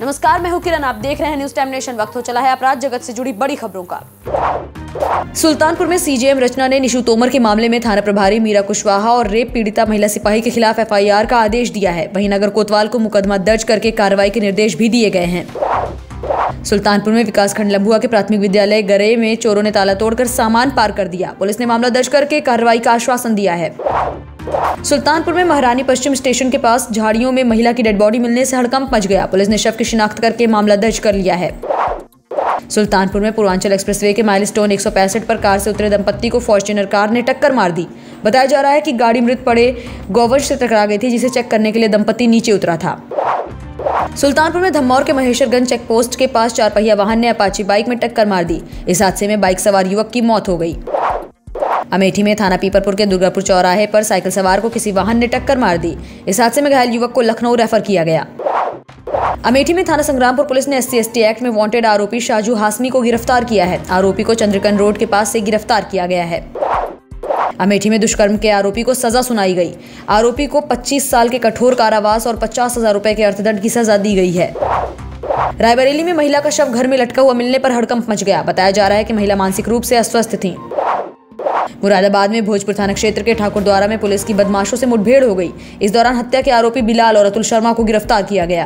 नमस्कार, मैं हूं किरण, आप देख रहे हैं न्यूज टाइम नेशन। वक्त हो चला है अपराध जगत से जुड़ी बड़ी खबरों का। सुल्तानपुर में सीजेएम रचना ने निशु तोमर के मामले में थाना प्रभारी मीरा कुशवाहा और रेप पीड़िता महिला सिपाही के खिलाफ एफआईआर का आदेश दिया है। वहीं नगर कोतवाल को मुकदमा दर्ज करके कार्रवाई के निर्देश भी दिए गए हैं। सुल्तानपुर में विकासखंड लंबुआ के प्राथमिक विद्यालय गरे में चोरों ने ताला तोड़कर सामान पार कर दिया। पुलिस ने मामला दर्ज करके कार्रवाई का आश्वासन दिया है। सुल्तानपुर में महारानी पश्चिम स्टेशन के पास झाड़ियों में महिला की डेड बॉडी मिलने से हड़कंप मच गया। पुलिस ने शव की शिनाख्त करके मामला दर्ज कर लिया है। सुल्तानपुर में पूर्वांचल एक्सप्रेसवे के माइलस्टोन 165 पर कार से उतरे दंपत्ति को फॉर्च्यूनर कार ने टक्कर मार दी। बताया जा रहा है कि गाड़ी मृत पड़े गौवंश से टकरा गई थी, जिसे चेक करने के लिए दंपत्ति नीचे उतरा था। सुल्तानपुर में धम्मौर के महेश्वरगंज चेक पोस्ट के पास 4 पहिया वाहन ने अपाची बाइक में टक्कर मार दी। इस हादसे में बाइक सवार युवक की मौत हो गई। अमेठी में थाना पीपरपुर के दुर्गापुर चौराहे पर साइकिल सवार को किसी वाहन ने टक्कर मार दी। इस हादसे में घायल युवक को लखनऊ रेफर किया गया। अमेठी में थाना संग्रामपुर पुलिस ने SC/ST एक्ट में वांटेड आरोपी शाजू हासमी को गिरफ्तार किया है। आरोपी को चंद्रकन रोड के पास से गिरफ्तार किया गया है। अमेठी में दुष्कर्म के आरोपी को सजा सुनाई गई। आरोपी को 25 साल के कठोर कारावास और 50,000 रुपए के अर्थदंड की सजा दी गई है। रायबरेली में महिला का शव घर में लटका हुआ मिलने पर हड़कंप मच गया। बताया जा रहा है कि महिला मानसिक रूप से अस्वस्थ थी। मुरादाबाद में भोजपुर थाना क्षेत्र के ठाकुरद्वारा में पुलिस की बदमाशों से मुठभेड़ हो गई। इस दौरान हत्या के आरोपी बिलाल और अतुल शर्मा को गिरफ्तार किया गया।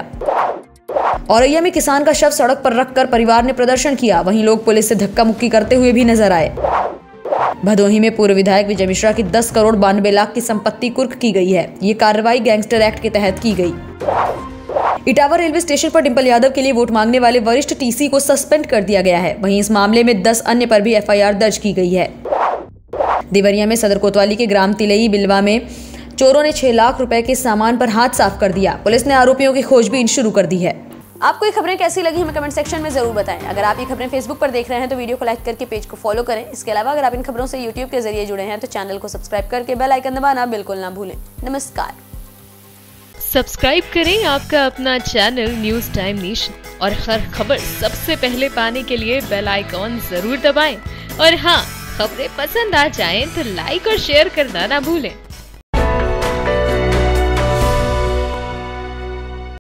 औरैया में किसान का शव सड़क पर रखकर परिवार ने प्रदर्शन किया। वहीं लोग पुलिस से धक्का मुक्की करते हुए भी नजर आए। भदोही में पूर्व विधायक विजय मिश्रा की 10 करोड़ 92 लाख की संपत्ति कुर्क की गई है। ये कार्रवाई गैंगस्टर एक्ट के तहत की गई। इटावा रेलवे स्टेशन पर डिंपल यादव के लिए वोट मांगने वाले वरिष्ठ TC को सस्पेंड कर दिया गया है। वहीं इस मामले में 10 अन्य पर भी FIR दर्ज की गई है। देवरिया में सदर कोतवाली के ग्राम तिलई बिलवा में चोरों ने 6 लाख रुपए के सामान पर हाथ साफ कर दिया। पुलिस ने आरोपियों की खोजबीन शुरू कर दी है। आपको ये खबरें कैसी लगी हमें कमेंट सेक्शन में जरूर बताएं। अगर आप ये खबरें फेसबुक पर देख रहे हैं तो वीडियो को लाइक करके पेज को फॉलो करें। इसके अलावा अगर आप इन खबरों से यूट्यूब के जरिए जुड़े हैं तो चैनल को सब्सक्राइब करके बेल आइकन दबाना बिल्कुल ना भूलें। नमस्कार। सब्सक्राइब करें आपका अपना चैनल न्यूज टाइम नेशन और हर खबर सबसे पहले पाने के लिए बेल आइकॉन जरूर दबाएं। और हाँ, खबरें पसंद आ जाएं तो लाइक और शेयर करना ना भूलें।